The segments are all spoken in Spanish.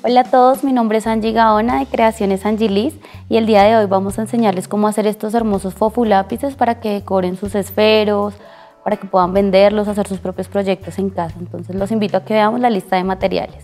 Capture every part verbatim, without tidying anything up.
Hola a todos, mi nombre es Angie Gaona de Creaciones Angilis y el día de hoy vamos a enseñarles cómo hacer estos hermosos fofu lápices para que decoren sus esferos, para que puedan venderlos, hacer sus propios proyectos en casa. Entonces los invito a que veamos la lista de materiales.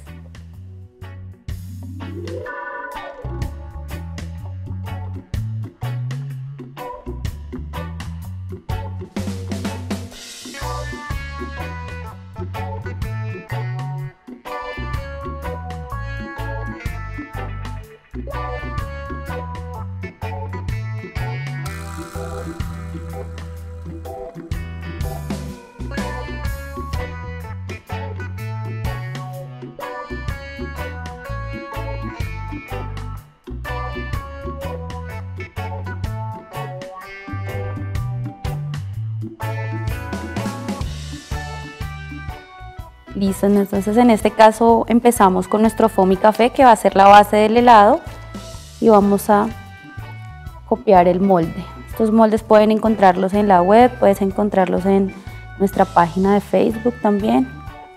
Listo, entonces en este caso empezamos con nuestro foamy café, que va a ser la base del helado, y vamos a copiar el molde. Estos moldes pueden encontrarlos en la web, puedes encontrarlos en nuestra página de Facebook también.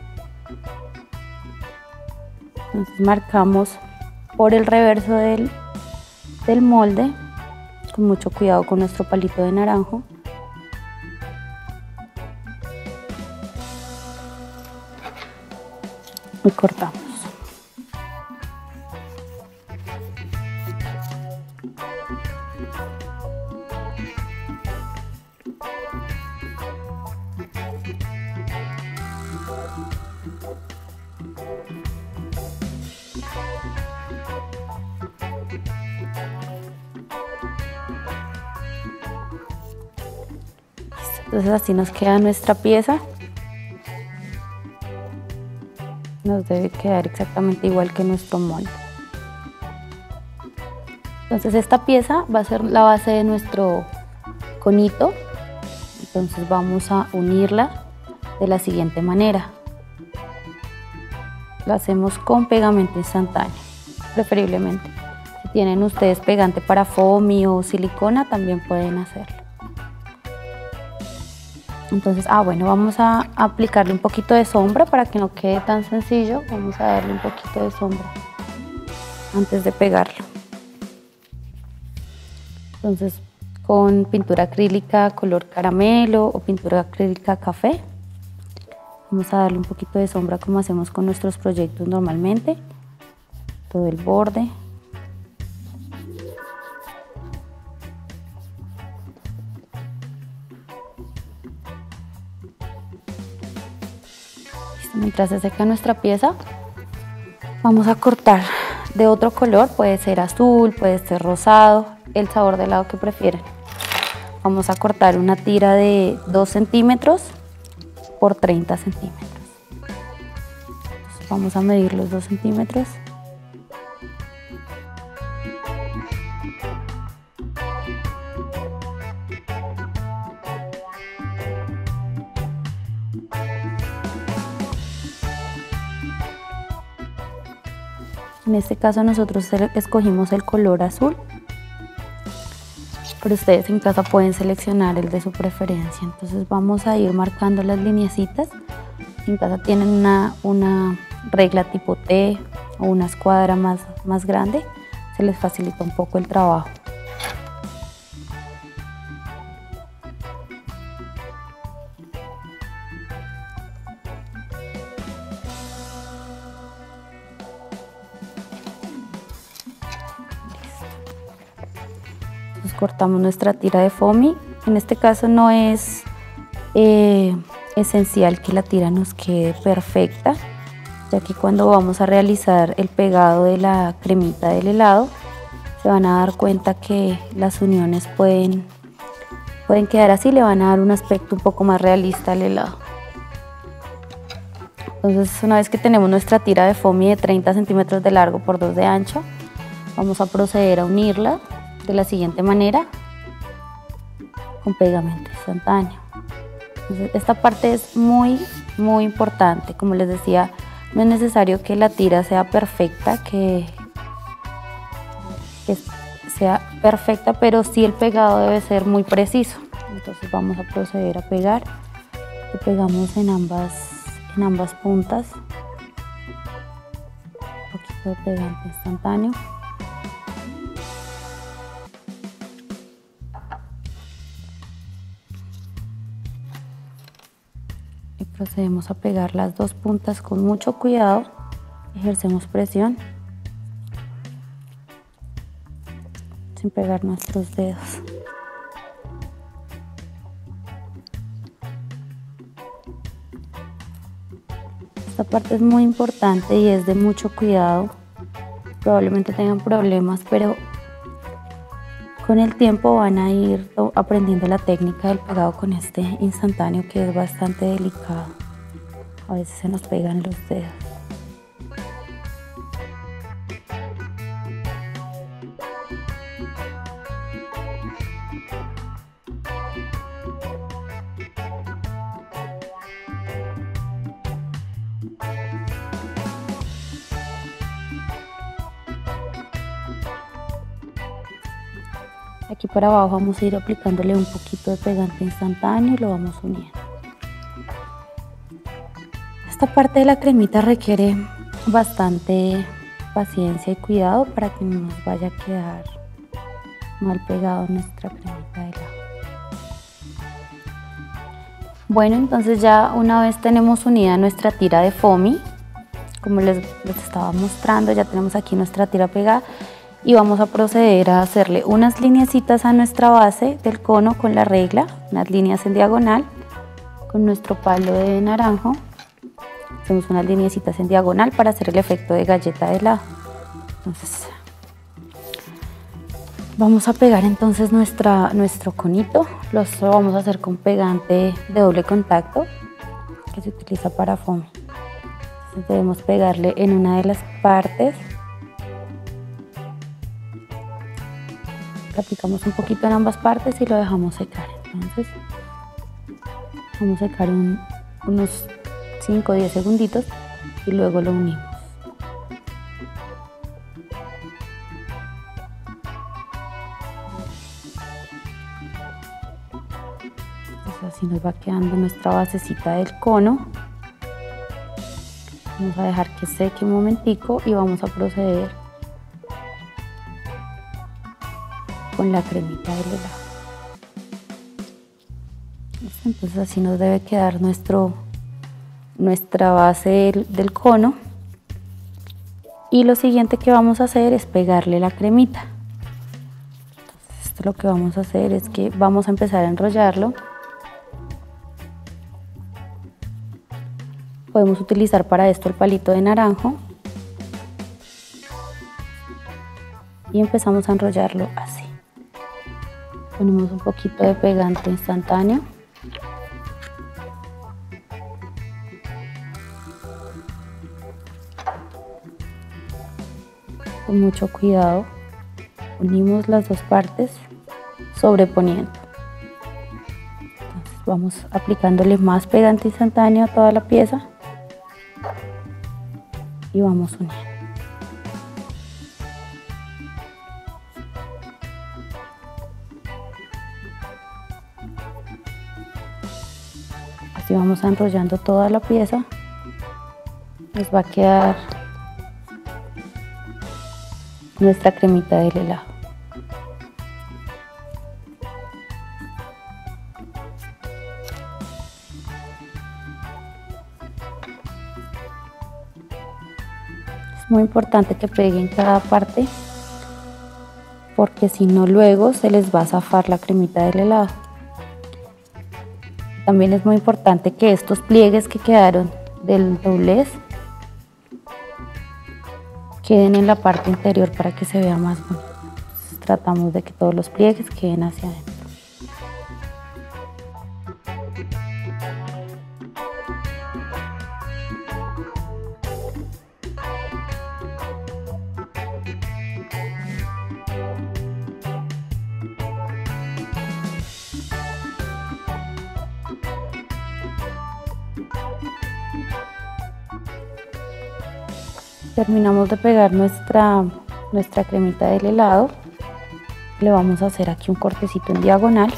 Entonces marcamos por el reverso del, del molde, con mucho cuidado con nuestro palito de naranjo. Y cortamos. Entonces así nos queda nuestra pieza. Nos debe quedar exactamente igual que nuestro molde. Entonces esta pieza va a ser la base de nuestro conito. Entonces vamos a unirla de la siguiente manera. Lo hacemos con pegamento instantáneo, preferiblemente. Si tienen ustedes pegante para foamy o silicona, también pueden hacerlo. Entonces, ah bueno, vamos a aplicarle un poquito de sombra para que no quede tan sencillo. Vamos a darle un poquito de sombra antes de pegarlo. Entonces, con pintura acrílica color caramelo o pintura acrílica café, vamos a darle un poquito de sombra como hacemos con nuestros proyectos normalmente. Todo el borde. Mientras se seca nuestra pieza, vamos a cortar de otro color, puede ser azul, puede ser rosado, el sabor de helado que prefieran. Vamos a cortar una tira de dos centímetros por treinta centímetros. Entonces vamos a medir los dos centímetros. En este caso nosotros escogimos el color azul, pero ustedes en casa pueden seleccionar el de su preferencia. Entonces vamos a ir marcando las lineecitas. Si en casa tienen una, una regla tipo T o una escuadra más, más grande, se les facilita un poco el trabajo. Entonces cortamos nuestra tira de foamy. En este caso no es eh, esencial que la tira nos quede perfecta, ya que cuando vamos a realizar el pegado de la cremita del helado, se van a dar cuenta que las uniones pueden, pueden quedar así, le van a dar un aspecto un poco más realista al helado. Entonces, una vez que tenemos nuestra tira de foamy de treinta centímetros de largo por dos de ancho, vamos a proceder a unirla de la siguiente manera con pegamento instantáneo. Entonces, esta parte es muy muy importante. Como les decía, no es necesario que la tira sea perfecta, que, que sea perfecta, pero sí el pegado debe ser muy preciso. Entonces vamos a proceder a pegar. Lo pegamos en ambas, en ambas puntas. Un poquito de pegante instantáneo. Y procedemos a pegar las dos puntas con mucho cuidado. Ejercemos presión sin pegar nuestros dedos. Esta parte es muy importante y es de mucho cuidado. Probablemente tengan problemas, pero con el tiempo van a ir aprendiendo la técnica del pegado con este instantáneo, que es bastante delicado. A veces se nos pegan los dedos. Aquí para abajo vamos a ir aplicándole un poquito de pegante instantáneo y lo vamos uniendo. Esta parte de la cremita requiere bastante paciencia y cuidado para que no nos vaya a quedar mal pegado nuestra cremita de helado. Bueno, entonces ya una vez tenemos unida nuestra tira de foamy, como les, les estaba mostrando, ya tenemos aquí nuestra tira pegada. Y vamos a proceder a hacerle unas lineecitas a nuestra base del cono con la regla, unas líneas en diagonal con nuestro palo de naranjo. Hacemos unas lineecitas en diagonal para hacer el efecto de galleta de helado. Entonces vamos a pegar entonces nuestra, nuestro conito. Lo vamos a hacer con pegante de doble contacto que se utiliza para foamy. Entonces debemos pegarle en una de las partes. Aplicamos un poquito en ambas partes y lo dejamos secar. Entonces vamos a secar un, unos cinco o diez segunditos y luego lo unimos. Entonces así nos va quedando nuestra basecita del cono. Vamos a dejar que seque un momentico y vamos a proceder con la cremita del helado. Entonces así nos debe quedar nuestro, nuestra base del, del cono. Y lo siguiente que vamos a hacer es pegarle la cremita. Entonces esto lo que vamos a hacer es que vamos a empezar a enrollarlo. Podemos utilizar para esto el palito de naranjo. Y empezamos a enrollarlo así. Ponemos un poquito de pegante instantáneo. Con mucho cuidado unimos las dos partes sobreponiendo. Entonces vamos aplicándole más pegante instantáneo a toda la pieza y vamos uniendo. Así vamos enrollando toda la pieza. Nos va a quedar nuestra cremita del helado. Es muy importante que peguen cada parte porque si no luego se les va a zafar la cremita del helado. También es muy importante que estos pliegues que quedaron del doblez queden en la parte interior para que se vea más bonito. Entonces, tratamos de que todos los pliegues queden hacia adentro. Terminamos de pegar nuestra, nuestra cremita del helado. Le vamos a hacer aquí un cortecito en diagonal.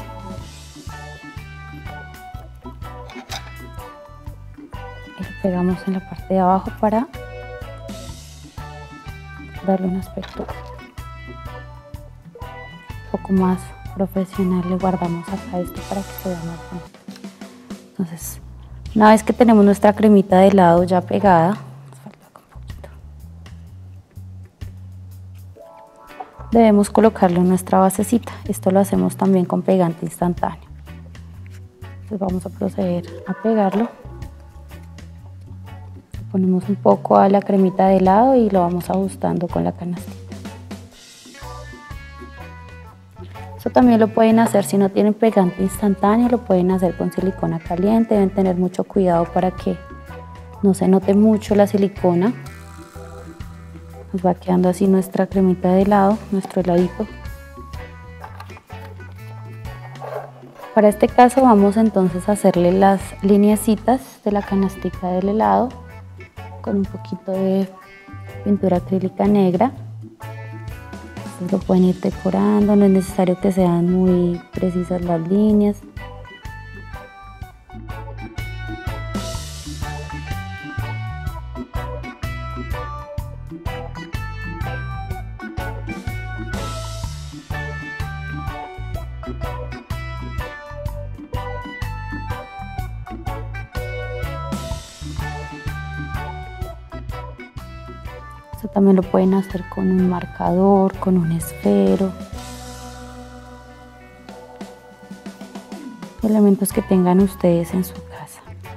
Y lo pegamos en la parte de abajo para darle un aspecto un poco más profesional. Le guardamos acá esto para que se vea más bonito. Entonces, una vez que tenemos nuestra cremita de helado ya pegada, nos falta acá un poquito, debemos colocarle nuestra basecita. Esto lo hacemos también con pegante instantáneo. Entonces vamos a proceder a pegarlo. Le ponemos un poco a la cremita de helado y lo vamos ajustando con la canastita. Esto también lo pueden hacer si no tienen pegante instantáneo, lo pueden hacer con silicona caliente. Deben tener mucho cuidado para que no se note mucho la silicona. Nos va quedando así nuestra cremita de helado, nuestro heladito. Para este caso vamos entonces a hacerle las lineecitas de la canastica del helado con un poquito de pintura acrílica negra. Lo pueden ir decorando, no es necesario que sean muy precisas las líneas. Esto también lo pueden hacer con un marcador, con un esfero. Elementos que tengan ustedes en su casa.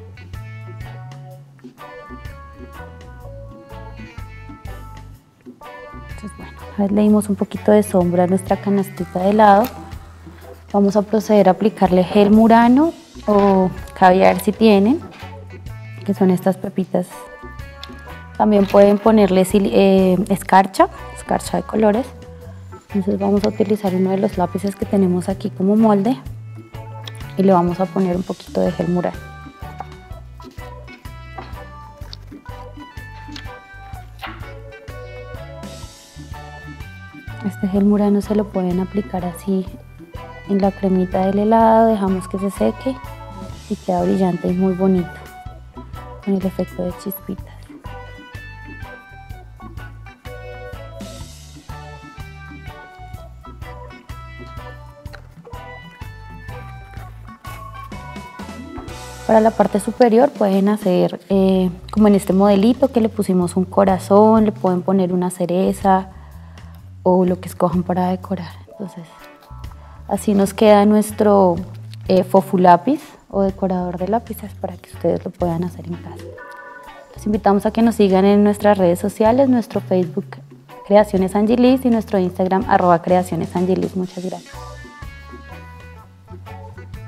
Entonces, bueno, una vez le dimos un poquito de sombra a nuestra canastita de helado, vamos a proceder a aplicarle gel Murano o caviar si tienen, que son estas pepitas. También pueden ponerle eh, escarcha, escarcha de colores. Entonces vamos a utilizar uno de los lápices que tenemos aquí como molde y le vamos a poner un poquito de gel Murano. Este gel Murano se lo pueden aplicar así en la cremita del helado, dejamos que se seque y queda brillante y muy bonito con el efecto de chispitas. Para la parte superior pueden hacer eh, como en este modelito que le pusimos un corazón, le pueden poner una cereza o lo que escojan para decorar. Entonces así nos queda nuestro eh, fofu lápiz o decorador de lápices para que ustedes lo puedan hacer en casa. Los invitamos a que nos sigan en nuestras redes sociales, nuestro Facebook Creaciones Angelis y nuestro Instagram arroba Creaciones Angelis. Muchas gracias.